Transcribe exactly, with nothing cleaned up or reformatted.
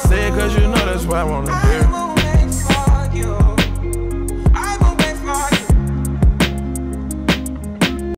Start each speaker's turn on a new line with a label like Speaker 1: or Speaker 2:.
Speaker 1: say it cause you know that's why I wanna hear.